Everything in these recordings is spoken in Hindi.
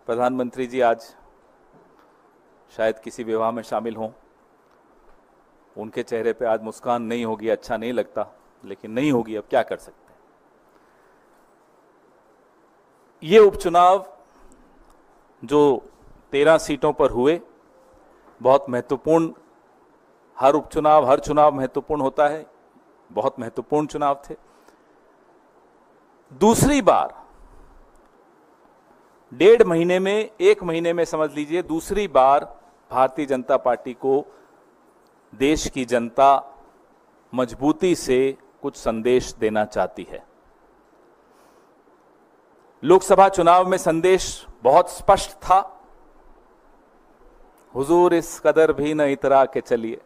प्रधानमंत्री जी आज शायद किसी विवाह में शामिल हों, उनके चेहरे पे आज मुस्कान नहीं होगी, अच्छा नहीं लगता, लेकिन नहीं होगी, अब क्या कर सकते हैं। ये उपचुनाव जो 13 सीटों पर हुए, बहुत महत्वपूर्ण, हर उपचुनाव हर चुनाव महत्वपूर्ण होता है, बहुत महत्वपूर्ण चुनाव थे। दूसरी बार 1.5 महीने में, 1 महीने में समझ लीजिए, दूसरी बार भारतीय जनता पार्टी को देश की जनता मजबूती से कुछ संदेश देना चाहती है। लोकसभा चुनाव में संदेश बहुत स्पष्ट था, हुजूर इस कदर भी न इतरा के चलिए।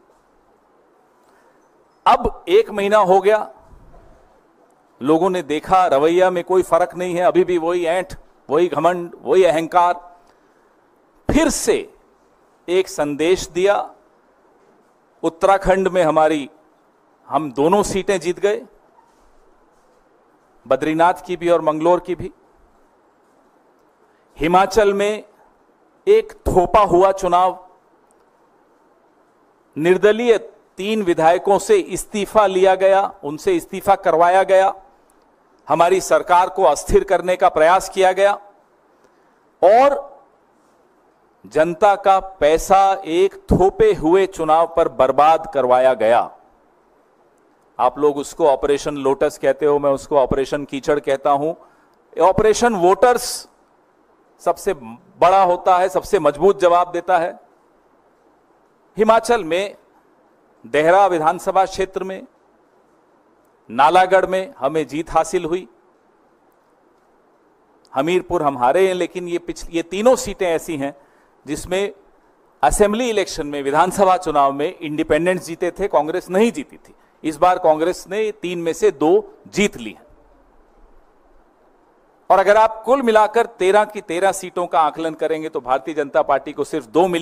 अब 1 महीना हो गया, लोगों ने देखा रवैया में कोई फर्क नहीं है, अभी भी वही ऐंठ, वही घमंड, वही अहंकार। फिर से एक संदेश दिया। उत्तराखंड में हम दोनों सीटें जीत गए, बद्रीनाथ की भी और मंगलोर की भी। हिमाचल में एक थोपा हुआ चुनाव, निर्दलीय 3 विधायकों से इस्तीफा लिया गया, उनसे इस्तीफा करवाया गया, हमारी सरकार को अस्थिर करने का प्रयास किया गया और जनता का पैसा एक थोपे हुए चुनाव पर बर्बाद करवाया गया। आप लोग उसको ऑपरेशन लोटस कहते हो, मैं उसको ऑपरेशन कीचड़ कहता हूं। ऑपरेशन वोटर्स सबसे बड़ा होता है, सबसे मजबूत जवाब देता है। हिमाचल में देहरा विधानसभा क्षेत्र में, नालागढ़ में हमें जीत हासिल हुई, हमीरपुर हम हारे हैं, लेकिन ये तीनों सीटें ऐसी हैं जिसमें असेंबली इलेक्शन में, विधानसभा चुनाव में इंडिपेंडेंट्स जीते थे, कांग्रेस नहीं जीती थी। इस बार कांग्रेस ने 3 में से 2 जीत ली हैं। और अगर आप कुल मिलाकर 13 की 13 सीटों का आकलन करेंगे तो भारतीय जनता पार्टी को सिर्फ 2 मिली।